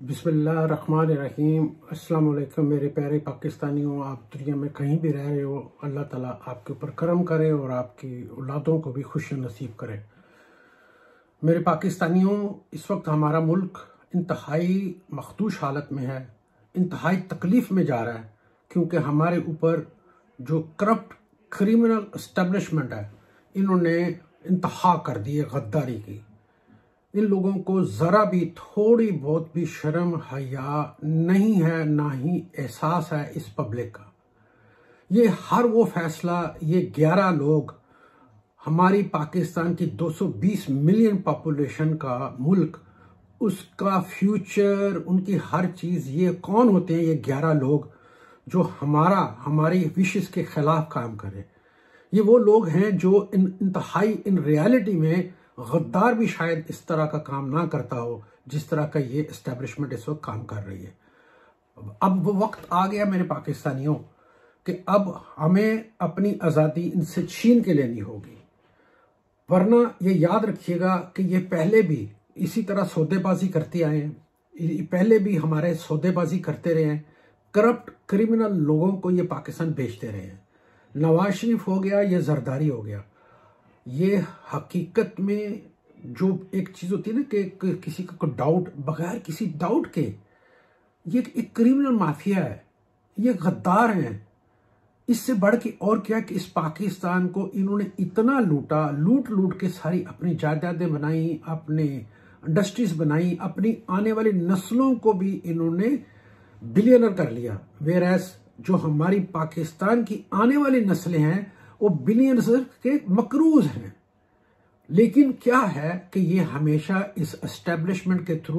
बिस्मिल्लाहिर्रहमानिर्रहीम। अस्सलाम वालेकुम मेरे प्यारे पाकिस्तानियों। आप दुनिया में कहीं भी रह रहे हो, अल्लाह ताला आपके ऊपर करम करे और आपकी औलादों को भी खुशी नसीब करे। मेरे पाकिस्तानियों, इस वक्त हमारा मुल्क इंतहाई मखदूश हालत में है, इंतहाई तकलीफ में जा रहा है, क्योंकि हमारे ऊपर जो करप्ट क्रिमिनल एस्टेब्लिशमेंट है, इन्होंने इंतहा कर दी है गद्दारी की। इन लोगों को ज़रा भी थोड़ी बहुत भी शर्म हया नहीं है, ना ही एहसास है इस पब्लिक का। ये हर वो फैसला ये 11 लोग, हमारी पाकिस्तान की 220 मिलियन पॉपुलेशन का मुल्क, उसका फ्यूचर, उनकी हर चीज़, ये कौन होते हैं ये 11 लोग जो हमारी विशेस के खिलाफ काम करें। ये वो लोग हैं जो इंतहाई इन रियलिटी में गद्दार भी शायद इस तरह का काम ना करता हो जिस तरह का ये एस्टेब्लिशमेंट इस वक्त काम कर रही है। अब वो वक्त आ गया मेरे पाकिस्तानियों कि अब हमें अपनी आज़ादी इनसे छीन के लेनी होगी, वरना ये याद रखिएगा कि ये पहले भी इसी तरह सौदेबाजी करते आए हैं, पहले भी हमारे सौदेबाजी करते रहे हैं, करप्ट क्रिमिनल लोगों को ये पाकिस्तान बेचते रहे हैं। नवाज शरीफ हो गया, ये जरदारी हो गया। ये हकीकत में जो एक चीज़ होती है ना कि किसी को डाउट, बगैर किसी डाउट के, ये एक क्रिमिनल माफिया है, ये गद्दार हैं। इससे बढ़ के और क्या कि इस पाकिस्तान को इन्होंने इतना लूटा, लूट के सारी अपनी जायदादें बनाई, अपने इंडस्ट्रीज बनाई, अपनी आने वाली नस्लों को भी इन्होंने बिलियनर कर लिया। वेरएस जो हमारी पाकिस्तान की आने वाली नस्लें हैं वो बिलियनर के मकरूज हैं। लेकिन क्या है कि ये हमेशा इस एस्टेब्लिशमेंट के थ्रू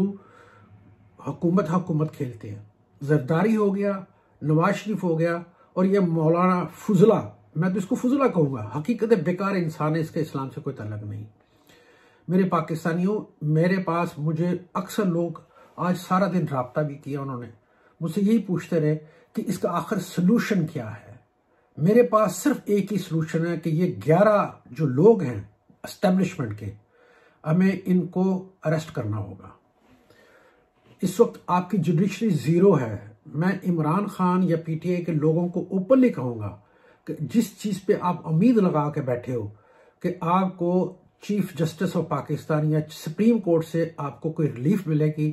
हुकूमत खेलते हैं। जरदारी हो गया, नवाज शरीफ हो गया, और ये मौलाना फुजला, मैं तो इसको फुजला कहूंगा, हकीकत बेकार इंसान है, इसके इस्लाम से कोई ताल्लुक नहीं। मेरे पाकिस्तानियों, मेरे पास मुझे अक्सर लोग, आज सारा दिन राब्ता भी किया, उन्होंने मुझसे यही पूछते रहे कि इसका आखिर सोल्यूशन क्या है। मेरे पास सिर्फ एक ही सोल्यूशन है कि ये 11 जो लोग हैं एस्टेब्लिशमेंट के, हमें इनको अरेस्ट करना होगा। इस वक्त आपकी जुडिशरी जीरो है। मैं इमरान खान या पीटीआई के लोगों को ओपनली कहूंगा कि जिस चीज पे आप उम्मीद लगा के बैठे हो कि आपको चीफ जस्टिस ऑफ पाकिस्तान या सुप्रीम कोर्ट से आपको कोई रिलीफ मिलेगी,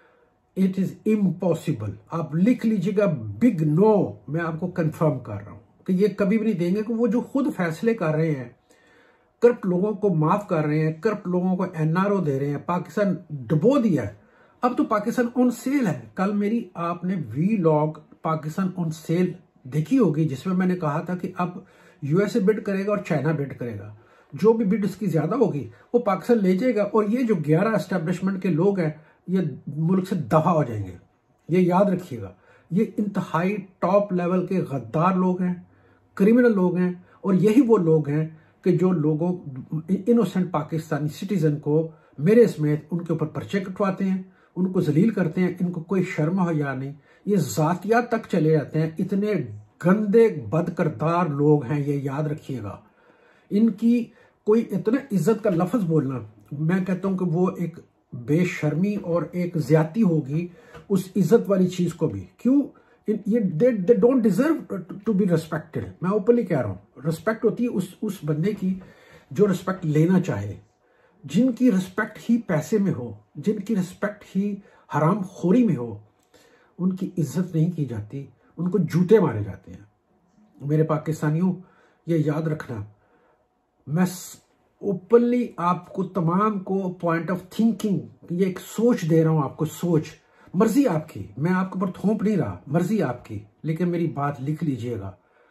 इट इज इम्पॉसिबल। आप लिख लीजिएगा, बिग नो, मैं आपको कंफर्म कर रहा हूं कि ये कभी भी नहीं देंगे। कि वो जो खुद फैसले कर रहे हैं, करप्ट लोगों को माफ कर रहे हैं, करप्ट लोगों को एनआरओ दे रहे हैं, पाकिस्तान डुबो दिया है। अब तो पाकिस्तान ऑन सेल है। कल मेरी आपने वीलॉग पाकिस्तान ऑन सेल देखी होगी, जिसमें मैंने कहा था कि अब यूएसए बिड करेगा और चाइना बिड करेगा। जो भी बिड उसकी ज्यादा होगी वो पाकिस्तान ले जाएगा, और ये जो 11 एस्टेब्लिशमेंट के लोग हैं ये मुल्क से दफा हो जाएंगे। ये याद रखिएगा, ये इंतहाई टॉप लेवल के गद्दार लोग हैं, क्रिमिनल लोग हैं, और यही वो लोग हैं कि जो लोगों, इनोसेंट पाकिस्तानी सिटीजन को मेरे समेत उनके ऊपर पर्चे कटवाते हैं, उनको जलील करते हैं। इनको कोई शर्म हो या नहीं, ये जातियात तक चले जाते हैं। इतने गंदे बदकिरदार लोग हैं, ये याद रखिएगा। इनकी कोई इतना इज्जत का लफ्ज बोलना, मैं कहता हूं कि वो एक बेशर्मी और एक ज्यादती होगी उस इज्जत वाली चीज को भी। क्यों? ये they don't deserve to be respected. मैं ओपनली कह रहा हूं, रिस्पेक्ट होती है उस बंदे की जो रिस्पेक्ट लेना चाहे, जिनकी रिस्पेक्ट ही पैसे में हो, जिनकी रिस्पेक्ट ही हराम खोरी में हो, उनकी इज्जत नहीं की जाती, उनको जूते मारे जाते हैं। मेरे पाकिस्तानियों, ये याद रखना, मैं ओपनली आपको तमाम को पॉइंट ऑफ थिंकिंग, ये एक सोच दे रहा हूं आपको, सोच, मर्जी आपकी, मैं आपके ऊपर थोप नहीं रहा, मर्जी आपकी। लेकिन मेरी बात लिख लीजिएगा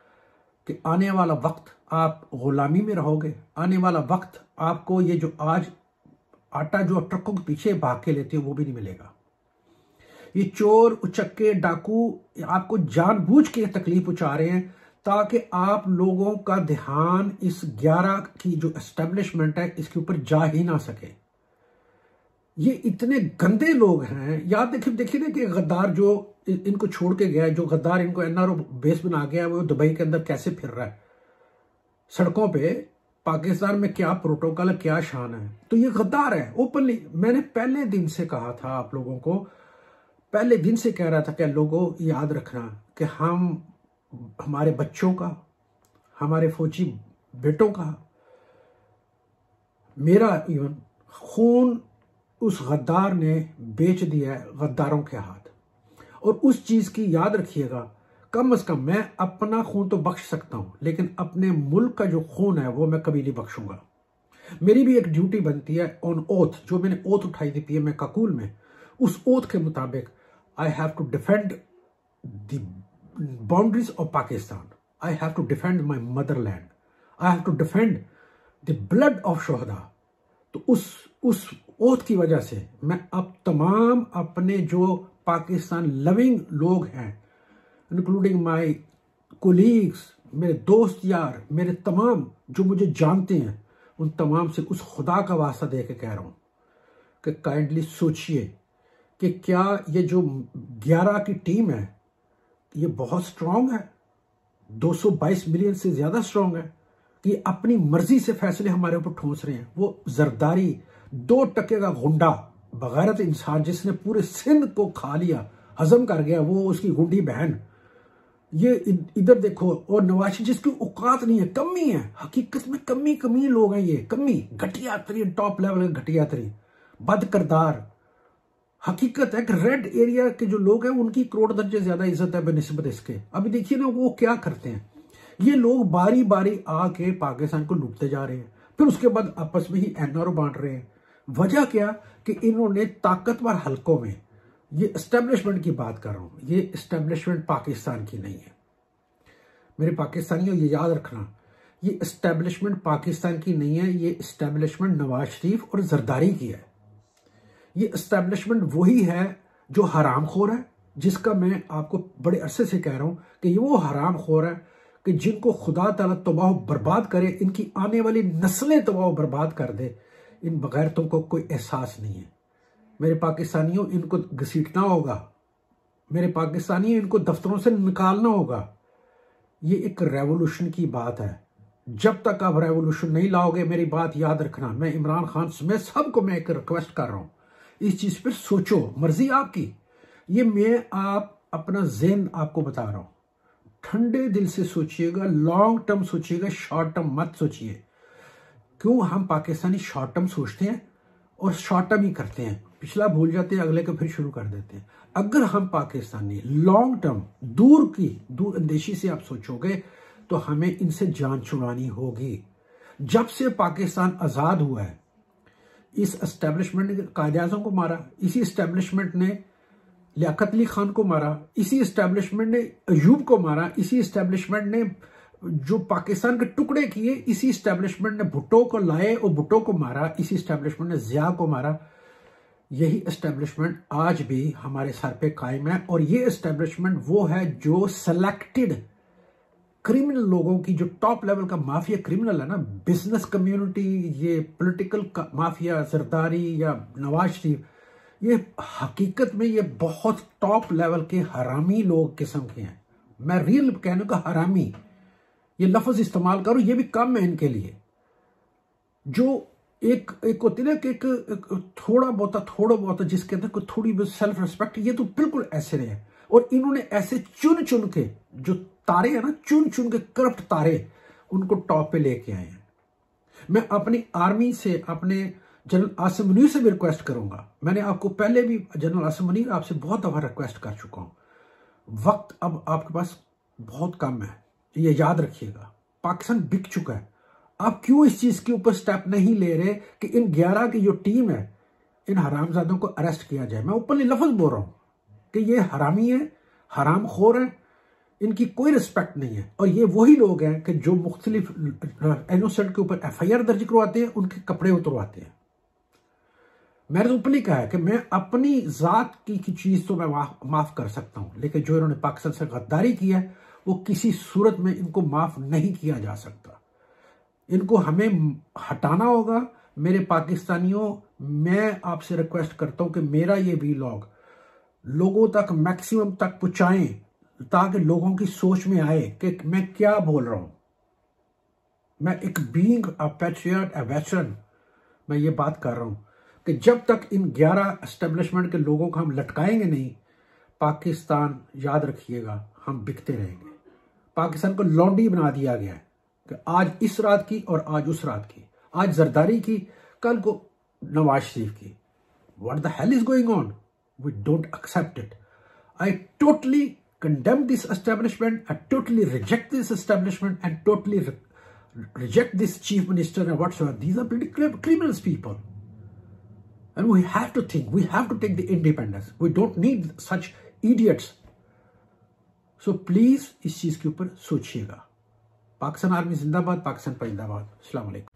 कि आने वाला वक्त आप गुलामी में रहोगे। आने वाला वक्त आपको ये जो आज आटा जो ट्रकों के पीछे भाग के लेते हो वो भी नहीं मिलेगा। ये चोर, उचक्के, डाकू आपको जानबूझ के तकलीफ पहुंचा रहे हैं ताकि आप लोगों का ध्यान इस 11 की जो एस्टेब्लिशमेंट है इसके ऊपर जा ही ना सके। ये इतने गंदे लोग हैं। याद देखिए ना कि गद्दार जो इनको छोड़ के गया है, जो गद्दार इनको एनआरओ बेस बना गया है, वो दुबई के अंदर कैसे फिर रहा है सड़कों पे। पाकिस्तान में क्या प्रोटोकॉल है, क्या शान है। तो ये गद्दार है ओपनली। मैंने पहले दिन से कहा था आप लोगों को, पहले दिन से कह रहा था कि लोगों याद रखना कि हमारे बच्चों का, हमारे फौजी बेटों का, मेरा इवन खून उस गद्दार ने बेच दिया है गद्दारों के हाथ। और उस चीज की याद रखिएगा, कम से कम मैं अपना खून तो बख्श सकता हूं, लेकिन अपने मुल्क का जो खून है वो मैं कभी नहीं बख्शूंगा। मेरी भी एक ड्यूटी बनती है ऑन ओथ, जो मैंने ओथ उठाई थी पीएम काकूल में, उस ओथ के मुताबिक I have to defend the boundaries of Pakistan, I have to defend my motherland, I have to defend the blood of शोहदा। तो उस ओथ की वजह से मैं अब तमाम अपने जो पाकिस्तान लविंग लोग हैं, इंक्लूडिंग माई कोलीग्स, मेरे दोस्त यार, मेरे तमाम जो मुझे जानते हैं, उन तमाम से उस खुदा का वास्ता दे के कह रहा हूं कि काइंडली सोचिए कि क्या ये जो 11 की टीम है ये बहुत स्ट्रांग है, 222 मिलियन से ज्यादा स्ट्रांग है, कि अपनी मर्जी से फैसले हमारे ऊपर ठोस रहे हैं। वो जरदारी 2% का गुंडा बगैरत इंसान जिसने पूरे सिंध को खा लिया, हजम कर गया, वो उसकी गुंडी बहन, ये इधर देखो। और नवाज जिसकी औकात नहीं है, कमी है, हकीकत में कमी लोग हैं, ये कमी घटिया तरीन, टॉप लेवल के घटिया तरीन बद करदार। हकीकत है कि रेड एरिया के जो लोग हैं उनकी करोड़ दर्जे ज्यादा इज्जत है बनिस्बत इसके। अभी देखिए ना वो क्या करते हैं, ये लोग बारी बारी आके पाकिस्तान को लूटते जा रहे हैं, फिर उसके बाद आपस में ही एनआरओ बांट रहे हैं। वजह क्या कि इन्होंने ताकतवर हलकों में, ये एस्टेब्लिशमेंट की बात कर रहा हूं, ये एस्टेब्लिशमेंट पाकिस्तान की नहीं है मेरे पाकिस्तानियों, ये याद रखना, ये एस्टेब्लिशमेंट पाकिस्तान की नहीं है, ये एस्टेब्लिशमेंट नवाज शरीफ और जरदारी की है। ये एस्टेब्लिशमेंट वही है जो हरामखोर है, जिसका मैं आपको बड़े अरसे से कह रहा हूं कि ये वो हरामखोर है कि जिनको खुदा ताला तबाह बर्बाद करे, इनकी आने वाली नस्लें तबाह बर्बाद कर दे। इन बगैरतों को कोई एहसास नहीं है मेरे पाकिस्तानियों, इनको घसीटना होगा मेरे पाकिस्तानियों, इनको दफ्तरों से निकालना होगा। ये एक रेवोल्यूशन की बात है, जब तक आप रेवोल्यूशन नहीं लाओगे, मेरी बात याद रखना, मैं इमरान खान समेत सबको मैं एक रिक्वेस्ट कर रहा हूं, इस चीज पर सोचो, मर्जी आपकी। ये मैं आप अपना ज़हन आपको बता रहा हूं, ठंडे दिल से सोचिएगा, लॉन्ग टर्म सोचिएगा, शॉर्ट टर्म मत सोचिए। क्यों हम पाकिस्तानी शॉर्ट टर्म सोचते हैं और शॉर्ट टर्म ही करते हैं, पिछला भूल जाते हैं, अगले को फिर शुरू कर देते हैं। अगर हम पाकिस्तानी लॉन्ग टर्म दूर अंदेशी से आप सोचोगे तो हमें इनसे जान छुड़ानी होगी। जब से पाकिस्तान आजाद हुआ है, इस एस्टेब्लिशमेंट ने कायद-ए-आज़म को मारा, इसी एस्टेब्लिशमेंट ने लियाकत अली खान को मारा, इसी एस्टेब्लिशमेंट ने अयूब को मारा, इसी एस्टेब्लिशमेंट ने जो पाकिस्तान के टुकड़े किए, इसी एस्टेब्लिशमेंट ने भुट्टो को लाए और भुट्टो को मारा, इसी एस्टेब्लिशमेंट ने जिया को मारा। यही एस्टेब्लिशमेंट आज भी हमारे सर पे कायम है, और ये एस्टेब्लिशमेंट वो है जो सेलेक्टेड क्रिमिनल लोगों की, जो टॉप लेवल का माफिया क्रिमिनल है ना, बिजनेस कम्युनिटी, ये पॉलिटिकल माफिया, जरदारी या नवाज शरीफ, ये हकीकत में ये बहुत टॉप लेवल के हरामी लोग किस्म के हैं। मैं रियल कहने का हरामी ये लफ्ज इस्तेमाल करूं, ये भी कम है इनके लिए। जो एक होती है ना कि एक थोड़ा बहुत जिसके अंदर कोई थोड़ी बहुत सेल्फ रिस्पेक्ट, ये तो बिल्कुल ऐसे रहे। और इन्होंने ऐसे चुन के जो तारे हैं ना, चुन के करप्ट तारे, उनको टॉप पे लेके आए हैं। मैं अपनी आर्मी से, अपने जनरल आसिम मुनीर से भी रिक्वेस्ट करूंगा, मैंने आपको पहले भी जनरल आसिम मुनीर आपसे बहुत दफा रिक्वेस्ट कर चुका हूं, वक्त अब आपके पास बहुत कम है, ये याद रखिएगा। पाकिस्तान बिक चुका है, आप क्यों इस चीज के ऊपर स्टेप नहीं ले रहे कि इन 11 की जो टीम है, इन हरामजादों को अरेस्ट किया जाए। मैं ओपनली लफ्ज बोल रहा हूं कि ये हरामी है, हरामखोर है, इनकी कोई रिस्पेक्ट नहीं है। और ये वही लोग हैं कि जो मुख्तलिफ इनोसेंट के ऊपर FIR दर्ज करवाते हैं, उनके कपड़े उतरवाते हैं। मैंने तो ओपनली कहा है कि मैं अपनी जात की चीज तो मैं माफ कर सकता हूं, लेकिन जो इन्होंने पाकिस्तान से गद्दारी की है, वो किसी सूरत में इनको माफ नहीं किया जा सकता। इनको हमें हटाना होगा। मेरे पाकिस्तानियों, मैं आपसे रिक्वेस्ट करता हूं कि मेरा ये व्लॉग लोगों तक मैक्सिमम तक पहुंचाएं, ताकि लोगों की सोच में आए कि मैं क्या बोल रहा हूं। मैं एक being a patriot, a veteran, मैं ये बात कर रहा हूं कि जब तक इन 11 एस्टेब्लिशमेंट के लोगों को हम लटकाएंगे नहीं, पाकिस्तान याद रखिएगा हम बिकते रहेंगे। पाकिस्तान को लौंडी बना दिया गया है कि आज इस रात की और आज उस रात की, आज जरदारी की, कल को नवाज शरीफ की। What the hell is going on? We don't accept it. I totally condemn this establishment. I totally reject this establishment and totally reject this chief minister and whatsoever. These are pretty criminals people. And we have to think. We have to take the independence. We don't need such idiots. So please इस चीज के ऊपर सोचिएगा। Pakistan army जिंदाबाद, पाकिस्तान परिंदाबाद। अस्सलाम वालेकुम।